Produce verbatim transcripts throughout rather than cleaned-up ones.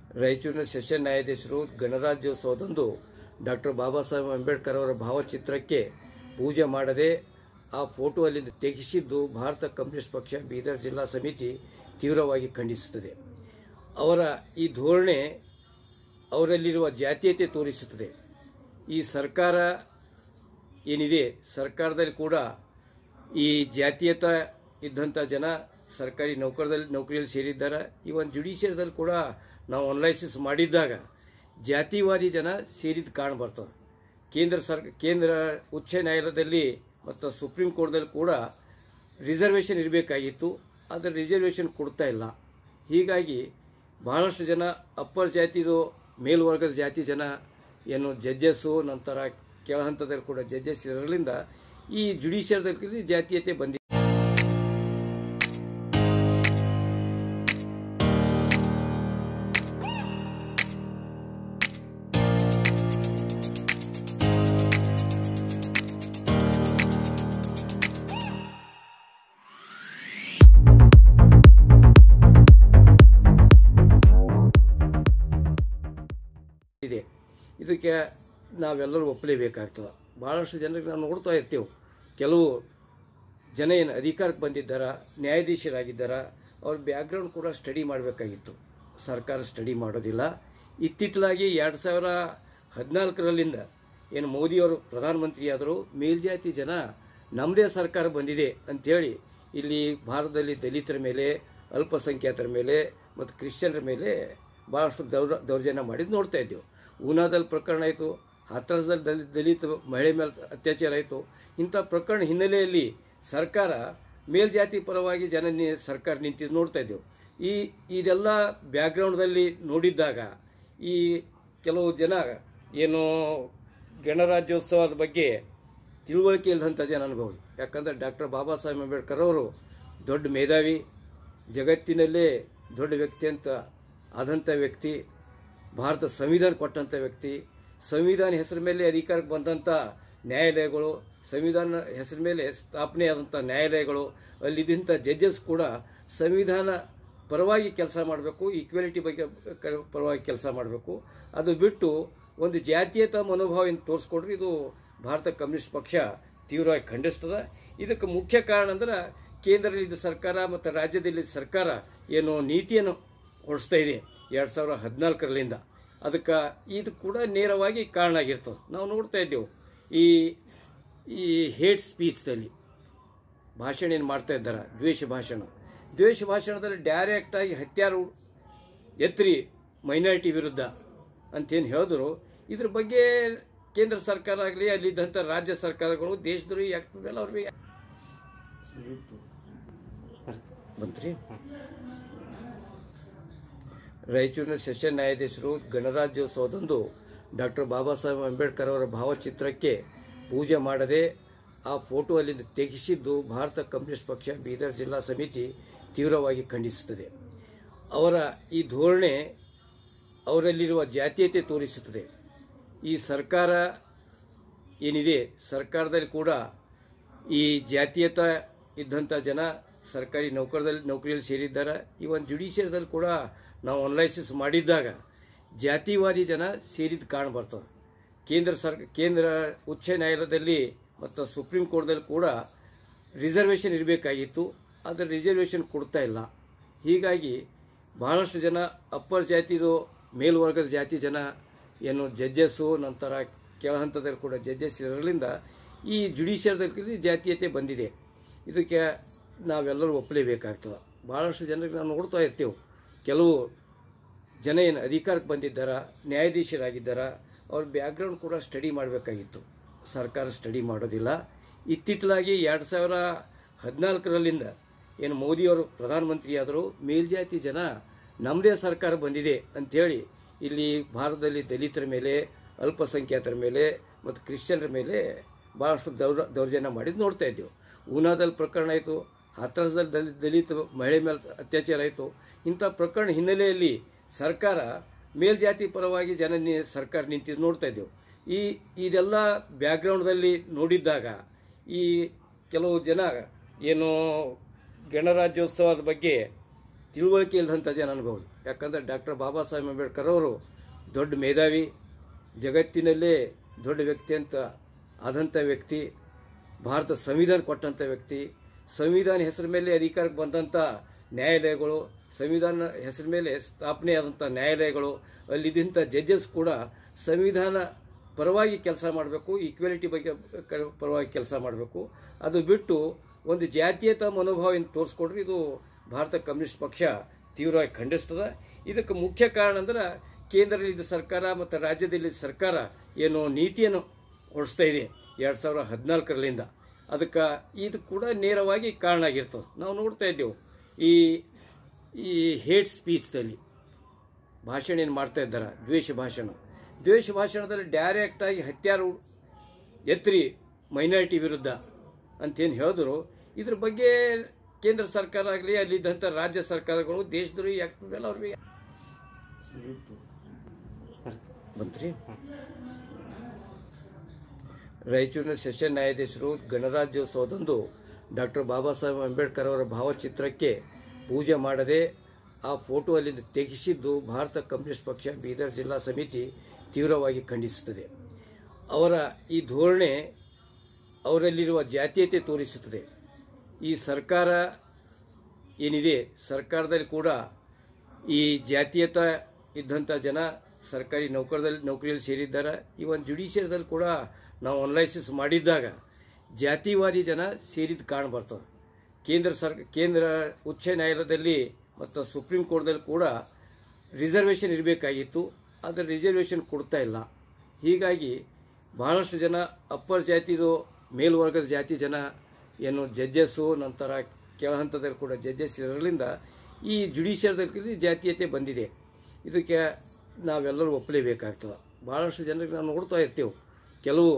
ರಾಯಚೂರಿನ ಸೆಷನ್ ನ್ಯಾಯಾಧೀಶರು ಗಣರಾಜ್ಯೋತ್ಸವದಂದು ಡಾಕ್ಟರ್ ಬಾಬಾ ಸಾಹೇಬ್ ಅಂಬೇಡ್ಕರ್ ಅವರ ಭಾವಚಿತ್ರಕ್ಕೆ ಪೂಜೆ ಮಾಡದೆ ಆ ಫೋಟೋ ಅಲ್ಲಿಂದ ತೆಗೆಸಿದ್ದು ಭಾರತ ಕಮ್ಯುನಿಸ್ಟ್ ಪಕ್ಷ ಬೀದರ್ ಜಿಲ್ಲಾ ಸಮಿತಿ ತೀವ್ರವಾಗಿ ಖಂಡಿಸುತ್ತದೆ. ಅವರ ಈ ಧೋರಣೆ ಅವರಲ್ಲಿರುವ ಜಾತೀಯತೆ ತೋರಿಸುತ್ತದೆ. ಈ ಸರ್ಕಾರ ಏನಿದೆ, ಸರ್ಕಾರದಲ್ಲಿ ಕೂಡ ಈ ಜಾತೀಯತೆ ಇದ್ದಂಥ ಜನ ಸರ್ಕಾರಿ ನೌಕರದಲ್ಲಿ ನೌಕರಿಯಲ್ಲಿ ಸೇರಿದ್ದಾರೆ. ಇವನ್ ಜುಡಿಷಿಯರಿಯಲ್ಲಿ ಕೂಡ ನಾವು ಅನಲೈಸಿಸ್ ಮಾಡಿದ್ದಾಗ ಜಾತಿವಾದಿ ಜನ ಸೇರಿದ ಕಾರಣ ಬರ್ತದೆ. ಕೇಂದ್ರ ಸರ್ ಕೇಂದ್ರ ಉಚ್ಚ ನ್ಯಾಯಾಲಯದಲ್ಲಿ ಮತ್ತು ಸುಪ್ರೀಂ ಕೋರ್ಟ್ದಲ್ಲಿ ಕೂಡ ರಿಸರ್ವೇಷನ್ ಇರಬೇಕಾಗಿತ್ತು, ಆದರೆ ರಿಸರ್ವೇಷನ್ ಕೊಡ್ತಾ ಇಲ್ಲ. ಹೀಗಾಗಿ ಬಹಳಷ್ಟು ಜನ ಅಪ್ಪರ್ ಜಾತಿದು ಮೇಲ್ವರ್ಗದ ಜಾತಿ ಜನ ಏನು ಜಡ್ಜಸ್ಸು, ನಂತರ ಕೆಳ ಹಂತದಲ್ಲಿ ಕೂಡ ಜಡ್ಜಸ್ ಇರೋದ್ರಿಂದ ಈ ಜುಡಿಷಿಯರ್ದಲ್ಲಿ ಜಾತೀಯತೆ ಬಂದಿದೆ. ಇದೆ ಇದಕ್ಕೆ ನಾವೆಲ್ಲರೂ ಒಪ್ಪಲೇಬೇಕಾಗ್ತದೆ. ಭಾಳಷ್ಟು ಜನರಿಗೆ ನಾವು ನೋಡ್ತಾ ಇರ್ತೀವಿ, ಕೆಲವು ಜನ ಏನು ಅಧಿಕಾರಕ್ಕೆ ಬಂದಿದ್ದಾರ, ನ್ಯಾಯಾಧೀಶರಾಗಿದ್ದಾರ, ಅವ್ರ ಬ್ಯಾಕ್ಗ್ರೌಂಡ್ ಕೂಡ ಸ್ಟಡಿ ಮಾಡಬೇಕಾಗಿತ್ತು. ಸರ್ಕಾರ ಸ್ಟಡಿ ಮಾಡೋದಿಲ್ಲ. ಇತ್ತಿತ್ತಲಾಗಿ ಎರಡು ಸಾವಿರ ಹದಿನಾಲ್ಕರಲ್ಲಿಂದ ಏನು ಮೋದಿಯವರು ಪ್ರಧಾನಮಂತ್ರಿ ಆದರೂ ಮೇಲ್ಜಾತಿ ಜನ ನಮ್ಮದೇ ಸರ್ಕಾರ ಬಂದಿದೆ ಅಂಥೇಳಿ ಇಲ್ಲಿ ಭಾರತದಲ್ಲಿ ದಲಿತರ ಮೇಲೆ, ಅಲ್ಪಸಂಖ್ಯಾತರ ಮೇಲೆ ಮತ್ತು ಕ್ರಿಶ್ಚಿಯನ್ರ ಮೇಲೆ ಭಾಳಷ್ಟು ದೌರ್ ದೌರ್ಜನ್ಯ ಮಾಡಿದ್ದು ನೋಡ್ತಾ ಇದ್ದೇವೆ. ಊನಾದಲ್ಲಿ ಪ್ರಕರಣ ಆಯಿತು, ಹಾಥರಸದಲ್ಲಿ ದಲಿತ ದಲಿತ ಮಹಿಳೆ ಮೇಲೆ ಅತ್ಯಾಚಾರ ಆಯಿತು. ಇಂಥ ಪ್ರಕರಣ ಹಿನ್ನೆಲೆಯಲ್ಲಿ ಸರ್ಕಾರ ಮೇಲ್ಜಾತಿ ಪರವಾಗಿ ಜನ ಸರ್ಕಾರ ನಿಂತಿದ್ದು ನೋಡ್ತಾ ಇದ್ದೇವೆ. ಈ ಇದೆಲ್ಲ ಬ್ಯಾಕ್ಗ್ರೌಂಡ್ದಲ್ಲಿ ನೋಡಿದ್ದಾಗ ಈ ಕೆಲವು ಜನ ಏನು ಗಣರಾಜ್ಯೋತ್ಸವದ ಬಗ್ಗೆ ತಿಳುವಳಿಕೆ ಇಲ್ಲದಂಥ ಜನ ಅನ್ಬಹುದು. ಯಾಕಂದರೆ ಡಾಕ್ಟರ್ ಬಾಬಾ ಸಾಹೇಬ್ ಅಂಬೇಡ್ಕರ್ ಅವರು ದೊಡ್ಡ ಮೇಧಾವಿ, ಜಗತ್ತಿನಲ್ಲೇ ದೊಡ್ಡ ವ್ಯಕ್ತಿ ಅಂತ ಆದಂಥ ವ್ಯಕ್ತಿ, ಭಾರತ ಸಂವಿಧಾನ ಕೊಟ್ಟಂಥ ವ್ಯಕ್ತಿ, ಸಂವಿಧಾನ ಹೆಸರ ಮೇಲೆ ಅಧಿಕಾರಕ್ಕೆ ಬಂದಂಥ ನ್ಯಾಯಾಲಯಗಳು, ಸಂವಿಧಾನ ಹೆಸರ ಮೇಲೆ ಸ್ಥಾಪನೆ ಆದಂಥ ನ್ಯಾಯಾಲಯಗಳು, ಅಲ್ಲಿದ್ದಂಥ ಜಡ್ಜಸ್ ಕೂಡ ಸಂವಿಧಾನ ಪರವಾಗಿ ಕೆಲಸ ಮಾಡಬೇಕು, ಈಕ್ವಾಲಿಟಿ ಬಗ್ಗೆ ಪರವಾಗಿ ಕೆಲಸ ಮಾಡಬೇಕು. ಅದು ಬಿಟ್ಟು ಒಂದು ಜಾತೀಯತಾ ಮನೋಭಾವ ಏನು ತೋರಿಸ್ಕೊಡ್ರಿ, ಇದು ಭಾರತ ಕಮ್ಯುನಿಸ್ಟ್ ಪಕ್ಷ ತೀವ್ರವಾಗಿ ಖಂಡಿಸ್ತದೆ. ಇದಕ್ಕೆ ಮುಖ್ಯ ಕಾರಣ ಅಂದ್ರೆ ಕೇಂದ್ರದಲ್ಲಿದ್ದ ಸರ್ಕಾರ ಮತ್ತು ರಾಜ್ಯದಲ್ಲಿ ಸರ್ಕಾರ ಏನು ನೀತಿಯನ್ನು ಹೊಡಿಸ್ತಾ ಇದೆ ಎರಡು ಸಾವಿರ ಹದಿನಾಲ್ಕರಲ್ಲಿಂದ, ಅದಕ್ಕೆ ಇದು ಕೂಡ ನೇರವಾಗಿ ಕಾರಣ ಆಗಿರ್ತದೆ. ನಾವು ನೋಡ್ತಾ ಇದ್ದೇವೆ ಈ ಈ ಹೇಟ್ ಸ್ಪೀಚ್ದಲ್ಲಿ ಭಾಷಣ ಏನು ಮಾಡ್ತಾ ಇದ್ದಾರೆ, ದ್ವೇಷ ಭಾಷಣ ದ್ವೇಷ ಭಾಷಣದಲ್ಲಿ ಡೈರೆಕ್ಟಾಗಿ ಹತ್ಯಾರು ಎತ್ತರಿ ಮೈನಾರಿಟಿ ವಿರುದ್ಧ ಅಂತೇನು ಹೇಳಿದ್ರು. ಇದ್ರ ಬಗ್ಗೆ ಕೇಂದ್ರ ಸರ್ಕಾರ ಆಗಲಿ, ಅಲ್ಲಿದ್ದಂಥ ರಾಜ್ಯ ಸರ್ಕಾರಗಳು, ದೇಶದ್ರು ಯಾಕೆ ಅವ್ರಿಗೆ ಬಂತ್ರಿ. ರಾಯಚೂರಿನ ಸೆಷನ್ ನ್ಯಾಯಾಧೀಶರು ಗಣರಾಜ್ಯೋತ್ಸವದಂದು ಡಾಕ್ಟರ್ ಬಾಬಾ ಸಾಹೇಬ್ ಅಂಬೇಡ್ಕರ್ ಅವರ ಭಾವಚಿತ್ರಕ್ಕೆ ಪೂಜೆ ಮಾಡದೆ ಆ ಫೋಟೋ ಅಲ್ಲಿಂದ ತೆಗೆಸಿದ್ದು ಭಾರತ ಕಮ್ಯುನಿಸ್ಟ್ ಪಕ್ಷ ಬೀದರ್ ಜಿಲ್ಲಾ ಸಮಿತಿ ತೀವ್ರವಾಗಿ ಖಂಡಿಸುತ್ತದೆ. ಅವರ ಈ ಧೋರಣೆ ಅವರಲ್ಲಿರುವ ಜಾತೀಯತೆ ತೋರಿಸುತ್ತದೆ. ಈ ಸರ್ಕಾರ ಏನಿದೆ, ಸರ್ಕಾರದಲ್ಲಿ ಕೂಡ ಈ ಜಾತೀಯತೆ ಇದ್ದಂಥ ಜನ ಸರ್ಕಾರಿ ನೌಕರದಲ್ಲಿ ನೌಕರಿಯಲ್ಲಿ ಸೇರಿದ್ದಾರೆ. ಇವನ್ ಜುಡಿಷಿಯರಿಯಲ್ಲಿ ಕೂಡ ನಾವು ಅನಲೈಸಿಸ್ ಮಾಡಿದ್ದಾಗ ಜಾತಿವಾದಿ ಜನ ಸೇರಿದ ಕಾರಣ ಬರ್ತದೆ. ಕೇಂದ್ರ ಸರ್ ಕೇಂದ್ರ ಉಚ್ಚ ನ್ಯಾಯಾಲಯದಲ್ಲಿ ಮತ್ತು ಸುಪ್ರೀಂ ಕೋರ್ಟ್ದಲ್ಲಿ ಕೂಡ ರಿಸರ್ವೇಷನ್ ಇರಬೇಕಾಗಿತ್ತು, ಆದರೆ ರಿಸರ್ವೇಷನ್ ಕೊಡ್ತಾ ಇಲ್ಲ. ಹೀಗಾಗಿ ಬಹಳಷ್ಟು ಜನ ಅಪ್ಪರ್ ಜಾತಿದು ಮೇಲ್ವರ್ಗದ ಜಾತಿ ಜನ ಏನು ಜಡ್ಜಸ್ಸು, ನಂತರ ಕೆಳ ಹಂತದಲ್ಲಿ ಕೂಡ ಜಡ್ಜಸ್ ಇರೋದ್ರಿಂದ ಈ ಜುಡಿಷಿಯರ್ದಲ್ಲಿ ಜಾತೀಯತೆ ಬಂದಿದೆ. ಇದಕ್ಕೆ ನಾವೆಲ್ಲರೂ ಒಪ್ಪಲೇಬೇಕಾಗ್ತದೆ. ಭಾಳಷ್ಟು ಜನರಿಗೆ ನಾವು ನೋಡ್ತಾ ಇರ್ತೀವಿ, ಕೆಲವು ಜನ ಏನು ಅಧಿಕಾರಕ್ಕೆ ಬಂದಿದ್ದಾರ, ನ್ಯಾಯಾಧೀಶರಾಗಿದ್ದಾರ, ಅವ್ರ ಬ್ಯಾಕ್ಗ್ರೌಂಡ್ ಕೂಡ ಸ್ಟಡಿ ಮಾಡಬೇಕಾಗಿತ್ತು. ಸರ್ಕಾರ ಸ್ಟಡಿ ಮಾಡೋದಿಲ್ಲ. ಇತ್ತಿತ್ತಲಾಗಿ ಎರಡು ಸಾವಿರ ಹದಿನಾಲ್ಕರಲ್ಲಿಂದ ಏನು ಮೋದಿಯವರು ಪ್ರಧಾನಮಂತ್ರಿ ಆದರೂ ಮೇಲ್ಜಾತಿ ಜನ ನಮ್ಮದೇ ಸರ್ಕಾರ ಬಂದಿದೆ ಅಂಥೇಳಿ ಇಲ್ಲಿ ಭಾರತದಲ್ಲಿ ದಲಿತರ ಮೇಲೆ, ಅಲ್ಪಸಂಖ್ಯಾತರ ಮೇಲೆ ಮತ್ತು ಕ್ರಿಶ್ಚಿಯನ್ರ ಮೇಲೆ ಭಾಳಷ್ಟು ದೌರ್ ದೌರ್ಜನ್ಯ ಮಾಡಿದ್ದು ನೋಡ್ತಾ ಇದ್ದೇವೆ. ಊನಾದಲ್ಲಿ ಪ್ರಕರಣ ಆಯಿತು, ಹಾಥರಸದಲ್ಲಿ ದಲಿತ ದಲಿತ ಮಹಿಳೆ ಮೇಲೆ ಅತ್ಯಾಚಾರ ಆಯಿತು. ಇಂಥ ಪ್ರಕರಣ ಹಿನ್ನೆಲೆಯಲ್ಲಿ ಸರ್ಕಾರ ಮೇಲ್ಜಾತಿ ಪರವಾಗಿ ಜನ ಸರ್ಕಾರ ನಿಂತಿದ್ದು ನೋಡ್ತಾ ಇದ್ದೇವೆ. ಈ ಇದೆಲ್ಲ ಬ್ಯಾಕ್ಗ್ರೌಂಡ್ದಲ್ಲಿ ನೋಡಿದ್ದಾಗ ಈ ಕೆಲವು ಜನ ಏನು ಗಣರಾಜ್ಯೋತ್ಸವದ ಬಗ್ಗೆ ತಿಳುವಳಿಕೆ ಇಲ್ಲದಂಥ ಜನ ಅನ್ಬೋದು. ಯಾಕಂದರೆ ಡಾಕ್ಟರ್ ಬಾಬಾ ಸಾಹೇಬ್ ಅಂಬೇಡ್ಕರ್ ಅವರು ದೊಡ್ಡ ಮೇಧಾವಿ, ಜಗತ್ತಿನಲ್ಲೇ ದೊಡ್ಡ ವ್ಯಕ್ತಿ ಅಂತ ಆದಂಥ ವ್ಯಕ್ತಿ, ಭಾರತ ಸಂವಿಧಾನ ಕೊಟ್ಟಂಥ ವ್ಯಕ್ತಿ, ಸಂವಿಧಾನ ಹೆಸರ ಮೇಲೆ ಅಧಿಕಾರಕ್ಕೆ ಬಂದಂಥ ನ್ಯಾಯಾಲಯಗಳು, ಸಂವಿಧಾನ ಹೆಸರ ಮೇಲೆ ಸ್ಥಾಪನೆ ಆದಂಥ ನ್ಯಾಯಾಲಯಗಳು, ಅಲ್ಲಿದ್ದಂಥ ಜಡ್ಜಸ್ ಕೂಡ ಸಂವಿಧಾನ ಪರವಾಗಿ ಕೆಲಸ ಮಾಡಬೇಕು, ಈಕ್ವಾಲಿಟಿ ಬಗ್ಗೆ ಪರವಾಗಿ ಕೆಲಸ ಮಾಡಬೇಕು. ಅದು ಬಿಟ್ಟು ಒಂದು ಜಾತೀಯತಾ ಮನೋಭಾವ ತೋರಿಸ್ಕೊಡ್ರಿ ಇದು ಭಾರತ ಕಮ್ಯುನಿಸ್ಟ್ ಪಕ್ಷ ತೀವ್ರವಾಗಿ ಖಂಡಿಸ್ತದೆ. ಇದಕ್ಕೆ ಮುಖ್ಯ ಕಾರಣ ಅಂದ್ರೆ ಕೇಂದ್ರದಲ್ಲಿದ್ದ ಸರ್ಕಾರ ಮತ್ತು ರಾಜ್ಯದಲ್ಲಿ ಸರ್ಕಾರ ಏನು ನೀತಿಯನ್ನು ಹೊರಡಿಸ್ತಾ ಇದೆ ಎರಡು ಸಾವಿರದ ಹದಿನಾಲ್ಕರಲ್ಲಿಂದ, ಅದಕ್ಕೆ ಇದು ಕೂಡ ನೇರವಾಗಿ ಕಾರಣ ಆಗಿರ್ತದೆ. ನಾವು ನೋಡ್ತಾ ಇದ್ದೇವೆ ಈ ಈ ಹೇಟ್ ಸ್ಪೀಚ್ದಲ್ಲಿ ಭಾಷಣ ಏನು ಮಾಡ್ತಾ ಇದ್ದಾರೆ, ದ್ವೇಷ ಭಾಷಣ. ದ್ವೇಷ ಭಾಷಣದಲ್ಲಿ ಡೈರೆಕ್ಟಾಗಿ ಹತ್ಯಾರ ಎತ್ತರಿ ಮೈನಾರಿಟಿ ವಿರುದ್ಧ ಅಂತೇನು ಹೇಳಿದ್ರು, ಇದ್ರ ಬಗ್ಗೆ ಕೇಂದ್ರ ಸರ್ಕಾರ ಆಗಲಿ ಅಲ್ಲಿದ್ದಂಥ ರಾಜ್ಯ ಸರ್ಕಾರಗಳು ದೇಶದಲ್ಲಿ ಯಾಕೆಲ್ಲ ಅವ್ರಿಗೆ ಬಂತ್ರಿ. ರಾಯಚೂರಿನ ಸೆಷನ್ ನ್ಯಾಯಾಧೀಶರು ಗಣರಾಜ್ಯೋತ್ಸವದಂದು ಡಾಕ್ಟರ್ ಬಾಬಾ ಸಾಹೇಬ್ ಅಂಬೇಡ್ಕರ್ ಅವರ ಭಾವಚಿತ್ರಕ್ಕೆ ಪೂಜೆ ಮಾಡದೆ ಆ ಫೋಟೋ ಅಲ್ಲಿಂದ ತೆಗೆಸಿದ್ದು ಭಾರತ ಕಮ್ಯುನಿಸ್ಟ್ ಪಕ್ಷ ಬೀದರ್ ಜಿಲ್ಲಾ ಸಮಿತಿ ತೀವ್ರವಾಗಿ ಖಂಡಿಸುತ್ತದೆ. ಅವರ ಈ ಧೋರಣೆ ಅವರಲ್ಲಿರುವ ಜಾತೀಯತೆ ತೋರಿಸುತ್ತದೆ. ಈ ಸರ್ಕಾರ ಏನಿದೆ, ಸರ್ಕಾರದಲ್ಲಿ ಕೂಡ ಈ ಜಾತೀಯತೆ ಇದ್ದಂಥ ಜನ ಸರ್ಕಾರಿ ನೌಕರದಲ್ಲಿ ನೌಕರಿಯಲ್ಲಿ ಸೇರಿದ್ದಾರೆ. ಇವನ್ ಜುಡಿಷಿಯರಿಯಲ್ಲಿ ಕೂಡ ನಾವು ಅನಲೈಸಿಸ್ ಮಾಡಿದ್ದಾಗ ಜಾತಿವಾದಿ ಜನ ಸೇರಿದ ಕಾರಣ ಬರ್ತದೆ. ಕೇಂದ್ರ ಸರ್ ಕೇಂದ್ರ ಉಚ್ಚ ನ್ಯಾಯಾಲಯದಲ್ಲಿ ಮತ್ತು ಸುಪ್ರೀಂ ಕೋರ್ಟ್ದಲ್ಲಿ ಕೂಡ ರಿಸರ್ವೇಷನ್ ಇರಬೇಕಾಗಿತ್ತು, ಆದರೆ ರಿಸರ್ವೇಷನ್ ಕೊಡ್ತಾ ಇಲ್ಲ. ಹೀಗಾಗಿ ಬಹಳಷ್ಟು ಜನ ಅಪ್ಪರ್ ಜಾತಿದು ಮೇಲ್ವರ್ಗದ ಜಾತಿ ಜನ ಏನು ಜಡ್ಜಸ್ಸು, ನಂತರ ಕೆಳ ಹಂತದಲ್ಲಿ ಕೂಡ ಜಡ್ಜಸ್ ಇರೋದ್ರಿಂದ ಈ ಜುಡಿಷಿಯರ್ದಲ್ಲಿ ಜಾತೀಯತೆ ಬಂದಿದೆ. ಇದಕ್ಕೆ ನಾವೆಲ್ಲರೂ ಒಪ್ಪಲೇಬೇಕಾಗ್ತದೆ. ಭಾಳಷ್ಟು ಜನರಿಗೆ ನಾವು ನೋಡ್ತಾ ಇರ್ತೀವಿ, ಕೆಲವು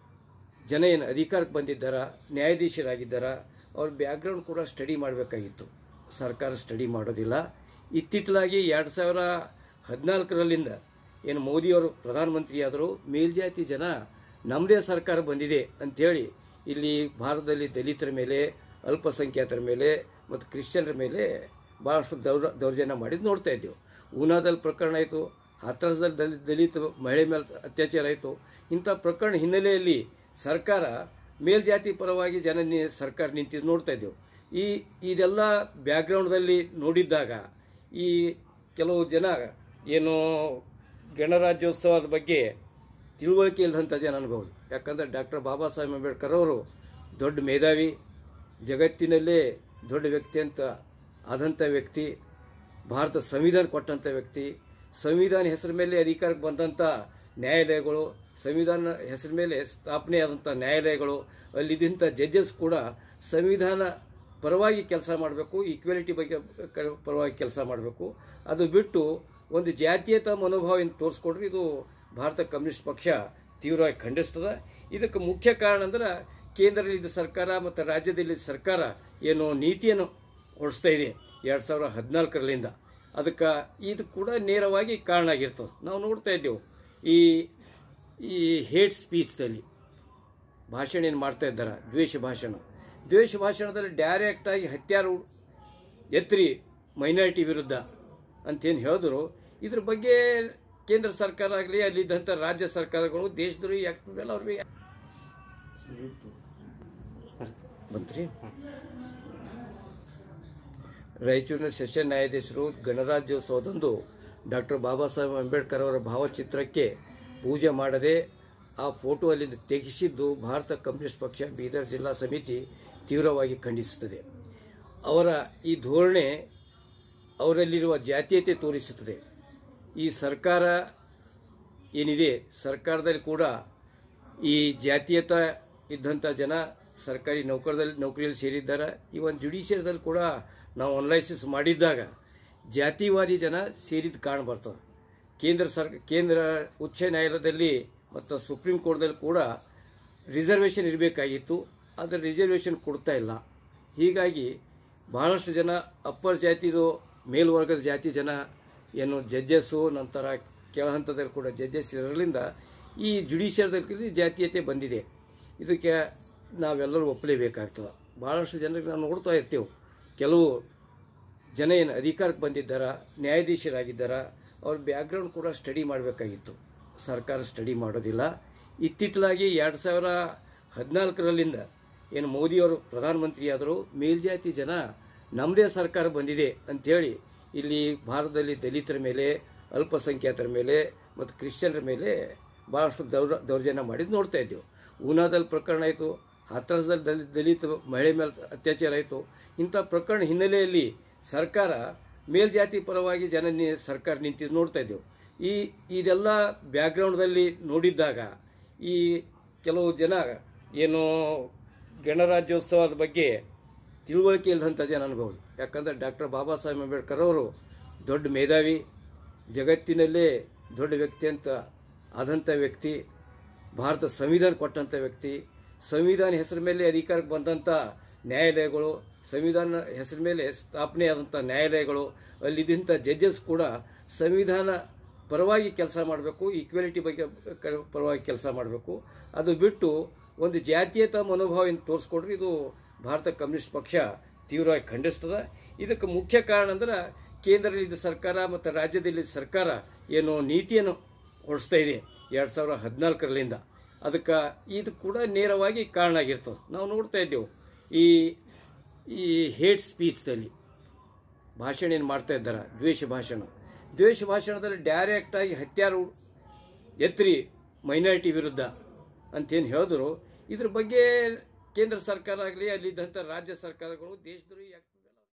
ಜನ ಏನು ಅಧಿಕಾರಕ್ಕೆ ಬಂದಿದ್ದಾರ, ನ್ಯಾಯಾಧೀಶರಾಗಿದ್ದಾರ, ಅವ್ರ ಬ್ಯಾಕ್ಗ್ರೌಂಡ್ ಕೂಡ ಸ್ಟಡಿ ಮಾಡಬೇಕಾಗಿತ್ತು. ಸರ್ಕಾರ ಸ್ಟಡಿ ಮಾಡೋದಿಲ್ಲ. ಇತ್ತಿತ್ತಲಾಗಿ ಎರಡು ಸಾವಿರ ಹದಿನಾಲ್ಕರಲ್ಲಿಂದ ಏನು ಮೋದಿಯವರು ಪ್ರಧಾನಮಂತ್ರಿ ಆದರೂ ಮೇಲ್ಜಾತಿ ಜನ ನಮ್ಮದೇ ಸರ್ಕಾರ ಬಂದಿದೆ ಅಂಥೇಳಿ ಇಲ್ಲಿ ಭಾರತದಲ್ಲಿ ದಲಿತರ ಮೇಲೆ, ಅಲ್ಪಸಂಖ್ಯಾತರ ಮೇಲೆ ಮತ್ತು ಕ್ರಿಶ್ಚಿಯನ್ರ ಮೇಲೆ ಭಾಳಷ್ಟು ದೌರ್ ದೌರ್ಜನ್ಯ ಮಾಡಿದ್ದು ನೋಡ್ತಾ ಇದ್ದೇವೆ. ಊನಾದಲ್ಲಿ ಪ್ರಕರಣ ಆಯಿತು, ಹಾಥರಸದಲ್ಲಿ ದಲಿತ ದಲಿತ ಮಹಿಳೆ ಮೇಲೆ ಅತ್ಯಾಚಾರ ಆಯಿತು. ಇಂಥ ಪ್ರಕರಣ ಹಿನ್ನೆಲೆಯಲ್ಲಿ ಸರ್ಕಾರ ಮೇಲ್ಜಾತಿ ಪರವಾಗಿ ಜನ ಸರ್ಕಾರ ನಿಂತಿದ್ದು ನೋಡ್ತಾ ಇದ್ದೇವೆ. ಈ ಇದೆಲ್ಲ ಬ್ಯಾಕ್ಗ್ರೌಂಡ್ದಲ್ಲಿ ನೋಡಿದ್ದಾಗ ಈ ಕೆಲವು ಜನ ಏನು ಗಣರಾಜ್ಯೋತ್ಸವದ ಬಗ್ಗೆ ತಿಳುವಳಿಕೆ ಇಲ್ಲದಂಥ ಜನ ಅನ್ಬೋದು. ಯಾಕಂದರೆ ಡಾಕ್ಟರ್ ಬಾಬಾ ಸಾಹೇಬ್ ಅಂಬೇಡ್ಕರ್ ಅವರು ದೊಡ್ಡ ಮೇಧಾವಿ, ಜಗತ್ತಿನಲ್ಲೇ ದೊಡ್ಡ ವ್ಯಕ್ತಿ ಅಂತ ಆದಂಥ ವ್ಯಕ್ತಿ, ಭಾರತ ಸಂವಿಧಾನ ಕೊಟ್ಟಂಥ ವ್ಯಕ್ತಿ, ಸಂವಿಧಾನ ಹೆಸರ ಮೇಲೆ ಅಧಿಕಾರಕ್ಕೆ ಬಂದಂಥ ನ್ಯಾಯಾಲಯಗಳು, ಸಂವಿಧಾನ ಹೆಸರ ಮೇಲೆ ಸ್ಥಾಪನೆ ಆದಂಥ ನ್ಯಾಯಾಲಯಗಳು, ಅಲ್ಲಿದ್ದಂಥ ಜಡ್ಜಸ್ ಕೂಡ ಸಂವಿಧಾನ ಪರವಾಗಿ ಕೆಲಸ ಮಾಡಬೇಕು, ಈಕ್ವಾಲಿಟಿ ಬಗ್ಗೆ ಪರವಾಗಿ ಕೆಲಸ ಮಾಡಬೇಕು. ಅದು ಬಿಟ್ಟು ಒಂದು ಜಾತೀಯತಾ ಮನೋಭಾವ ತೋರಿಸ್ಕೊಡ್ರಿ ಇದು ಭಾರತ ಕಮ್ಯುನಿಸ್ಟ್ ಪಕ್ಷ ತೀವ್ರವಾಗಿ ಖಂಡಿಸ್ತದೆ. ಇದಕ್ಕೆ ಮುಖ್ಯ ಕಾರಣ ಅಂದ್ರೆ ಕೇಂದ್ರದಲ್ಲಿದ್ದ ಸರ್ಕಾರ ಮತ್ತು ರಾಜ್ಯದಲ್ಲಿ ಸರ್ಕಾರ ಏನು ನೀತಿಯನ್ನು ಹೊರಡಿಸ್ತಾ ಇದೆ ಎರಡು ಸಾವಿರದ ಹದಿನಾಲ್ಕರಲ್ಲಿಂದ, ಅದಕ್ಕೆ ಇದು ಕೂಡ ನೇರವಾಗಿ ಕಾರಣ ಆಗಿರ್ತದೆ. ನಾವು ನೋಡ್ತಾ ಇದ್ದೇವೆ ಈ ಈ ಹೇಟ್ ಸ್ಪೀಚ್ದಲ್ಲಿ ಭಾಷಣ ಏನು ಮಾಡ್ತಾ ಇದ್ದಾರೆ, ದ್ವೇಷ ಭಾಷಣ. ದ್ವೇಷ ಭಾಷಣದಲ್ಲಿ ಡೈರೆಕ್ಟಾಗಿ ಹತ್ಯಾರ ಎತ್ತರಿ ಮೈನಾರಿಟಿ ವಿರುದ್ಧ ಅಂತೇನು ಹೇಳಿದ್ರು, ಇದ್ರ ಬಗ್ಗೆ ಕೇಂದ್ರ ಸರ್ಕಾರ ಆಗಲಿ ಅಲ್ಲಿದ್ದಂಥ ರಾಜ್ಯ ಸರ್ಕಾರಗಳು ದೇಶದಲ್ಲಿ ಯಾಕೆಲ್ಲ ಅವ್ರಿಗೆ ಬಂತ್ರಿ. ರಾಯಚೂರಿನ ಸೆಷನ್ ನ್ಯಾಯಾಧೀಶರು ಗಣರಾಜ್ಯೋತ್ಸವದಂದು ಡಾಕ್ಟರ್ ಬಾಬಾ ಸಾಹೇಬ್ ಅಂಬೇಡ್ಕರ್ ಅವರ ಭಾವಚಿತ್ರಕ್ಕೆ ಪೂಜೆ ಮಾಡದೆ ಆ ಫೋಟೋ ಅಲ್ಲಿಂದ ತೆಗೆಸಿದ್ದು ಭಾರತ ಕಮ್ಯುನಿಸ್ಟ್ ಪಕ್ಷ ಬೀದರ್ ಜಿಲ್ಲಾ ಸಮಿತಿ ತೀವ್ರವಾಗಿ ಖಂಡಿಸುತ್ತದೆ. ಅವರ ಈ ಧೋರಣೆ ಅವರಲ್ಲಿರುವ ಜಾತೀಯತೆ ತೋರಿಸುತ್ತದೆ. ಈ ಸರ್ಕಾರ ಏನಿದೆ, ಸರ್ಕಾರದಲ್ಲಿ ಕೂಡ ಈ ಜಾತೀಯತೆ ಇದ್ದಂಥ ಜನ ಸರ್ಕಾರಿ ನೌಕರದಲ್ಲಿ ನೌಕರಿಯಲ್ಲಿ ಸೇರಿದ್ದಾರೆ. ಇವನ್ ಜುಡಿಷಿಯರಿಯಲ್ಲಿ ಕೂಡ ನಾವು ಅನಲೈಸಿಸ್ ಮಾಡಿದ್ದಾಗ ಜಾತಿವಾದಿ ಜನ ಸೇರಿದ ಕಾರಣ ಬರ್ತದೆ. ಕೇಂದ್ರ ಸರ್ ಕೇಂದ್ರ ಉಚ್ಚ ನ್ಯಾಯಾಲಯದಲ್ಲಿ ಮತ್ತು ಸುಪ್ರೀಂ ಕೋರ್ಟ್ದಲ್ಲಿ ಕೂಡ ರಿಸರ್ವೇಷನ್ ಇರಬೇಕಾಗಿತ್ತು, ಆದರೆ ರಿಸರ್ವೇಷನ್ ಕೊಡ್ತಾ ಇಲ್ಲ. ಹೀಗಾಗಿ ಬಹಳಷ್ಟು ಜನ ಅಪ್ಪರ್ ಜಾತಿದು ಮೇಲ್ವರ್ಗದ ಜಾತಿ ಜನ ಏನು ಜಡ್ಜಸ್ಸು, ನಂತರ ಕೆಳ ಹಂತದಲ್ಲಿ ಕೂಡ ಜಡ್ಜಸ್ ಇರೋದ್ರಿಂದ ಈ ಜುಡಿಷಿಯರ್ದಲ್ಲಿ ಜಾತೀಯತೆ ಬಂದಿದೆ. ಇದಕ್ಕೆ ನಾವೆಲ್ಲರೂ ಒಪ್ಪಲೇಬೇಕಾಗ್ತದೆ. ಭಾಳಷ್ಟು ಜನರಿಗೆ ನಾವು ನೋಡ್ತಾ ಇರ್ತೀವಿ, ಕೆಲವು ಜನ ಏನು ಅಧಿಕಾರಕ್ಕೆ ಬಂದಿದ್ದಾರಾ, ನ್ಯಾಯಾಧೀಶರಾಗಿದ್ದಾರಾ, ಅವ್ರ ಬ್ಯಾಕ್ಗ್ರೌಂಡ್ ಕೂಡ ಸ್ಟಡಿ ಮಾಡಬೇಕಾಗಿತ್ತು. ಸರ್ಕಾರ ಸ್ಟಡಿ ಮಾಡೋದಿಲ್ಲ. ಇತ್ತಿತ್ತಲಾಗಿ ಎರಡು ಸಾವಿರ ಹದಿನಾಲ್ಕರಲ್ಲಿಂದ ಏನು ಮೋದಿಯವರು ಪ್ರಧಾನಮಂತ್ರಿ ಆದರೂ ಮೇಲ್ಜಾತಿ ಜನ ನಮ್ಮದೇ ಸರ್ಕಾರ ಬಂದಿದೆ ಅಂಥೇಳಿ ಇಲ್ಲಿ ಭಾರತದಲ್ಲಿ ದಲಿತರ ಮೇಲೆ, ಅಲ್ಪಸಂಖ್ಯಾತರ ಮೇಲೆ ಮತ್ತು ಕ್ರಿಶ್ಚಿಯನ್ರ ಮೇಲೆ ಭಾಳಷ್ಟು ದೌರ್ ದೌರ್ಜನ್ಯ ಮಾಡಿದ್ದು ನೋಡ್ತಾ ಇದ್ದೆವು. ಊನಾದಲ್ಲಿ ಪ್ರಕರಣ ಆಯಿತು, ಹಾಥರಸದಲ್ಲಿ ದಲಿತ ಮಹಿಳೆ ಮೇಲೆ ಅತ್ಯಾಚಾರ ಆಯಿತು. ಇಂಥ ಪ್ರಕರಣ ಹಿನ್ನೆಲೆಯಲ್ಲಿ ಸರ್ಕಾರ ಮೇಲ್ಜಾತಿ ಪರವಾಗಿ ಜನ ಸರ್ಕಾರ ನಿಂತಿದ್ದು ನೋಡ್ತಾ ಇದ್ದೆವು. ಈ ಇದೆಲ್ಲ ಬ್ಯಾಕ್ಗ್ರೌಂಡ್ದಲ್ಲಿ ನೋಡಿದ್ದಾಗ ಈ ಕೆಲವು ಜನ ಏನು ಗಣರಾಜ್ಯೋತ್ಸವದ ಬಗ್ಗೆ ತಿಳುವಳಿಕೆ ಇಲ್ಲದಂಥ ಜನ ಅನ್ಬೋದು. ಯಾಕಂದರೆ ಡಾಕ್ಟರ್ ಬಾಬಾ ಸಾಹೇಬ್ ಅಂಬೇಡ್ಕರ್ ಅವರು ದೊಡ್ಡ ಮೇಧಾವಿ, ಜಗತ್ತಿನಲ್ಲೇ ದೊಡ್ಡ ವ್ಯಕ್ತಿ ಅಂತ ಆದಂಥ ವ್ಯಕ್ತಿ, ಭಾರತ ಸಂವಿಧಾನ ಕೊಟ್ಟಂಥ ವ್ಯಕ್ತಿ, ಸಂವಿಧಾನ ಹೆಸರ ಮೇಲೆ ಅಧಿಕಾರಕ್ಕೆ ಬಂದಂಥ ನ್ಯಾಯಾಲಯಗಳು, ಸಂವಿಧಾನ ಹೆಸರ ಮೇಲೆ ಸ್ಥಾಪನೆ ಆದಂಥ ನ್ಯಾಯಾಲಯಗಳು, ಅಲ್ಲಿದ್ದಂಥ ಜಡ್ಜಸ್ ಕೂಡ ಸಂವಿಧಾನ ಪರವಾಗಿ ಕೆಲಸ ಮಾಡಬೇಕು, ಈಕ್ವಾಲಿಟಿ ಬಗ್ಗೆ ಪರವಾಗಿ ಕೆಲಸ ಮಾಡಬೇಕು. ಅದು ಬಿಟ್ಟು ಒಂದು ಜಾತೀಯತಾ ಮನೋಭಾವವನ್ನು ತೋರಿಸ್ಕೊಡ್ರಿ ಇದು ಭಾರತ ಕಮ್ಯುನಿಸ್ಟ್ ಪಕ್ಷ ತೀವ್ರವಾಗಿ ಖಂಡಿಸ್ತದೆ. ಇದಕ್ಕೆ ಮುಖ್ಯ ಕಾರಣ ಅಂದ್ರೆ ಕೇಂದ್ರದಲ್ಲಿದ್ದ ಸರ್ಕಾರ ಮತ್ತು ರಾಜ್ಯದಲ್ಲಿದ್ದ ಸರ್ಕಾರ ಏನು ನೀತಿಯನ್ನು ಹೊರಡಿಸ್ತಾ ಇದೆ ಎರಡು ಸಾವಿರ ಹದಿನಾಲ್ಕರಲ್ಲಿಂದ, ಅದಕ್ಕೆ ಇದು ಕೂಡ ನೇರವಾಗಿ ಕಾರಣ ಆಗಿರ್ತದೆ. ನಾವು ನೋಡ್ತಾ ಇದ್ದೆವು ಈ ಈ ಹೇಟ್ ಸ್ಪೀಚ್ದಲ್ಲಿ ಭಾಷಣ ಏನು ಮಾಡ್ತಾ ಇದ್ದಾರೆ, ದ್ವೇಷ ಭಾಷಣ ದ್ವೇಷ ಭಾಷಣದಲ್ಲಿ ಡೈರೆಕ್ಟಾಗಿ ಹತ್ಯಾರು ಎತ್ತರಿ ಮೈನಾರಿಟಿ ವಿರುದ್ಧ ಅಂತೇನು ಹೇಳಿದ್ರು. ಇದ್ರ ಬಗ್ಗೆ ಕೇಂದ್ರ ಸರ್ಕಾರ ಆಗಲಿ, ಅಲ್ಲಿದ್ದಂಥ ರಾಜ್ಯ ಸರ್ಕಾರಗಳು, ದೇಶದವರು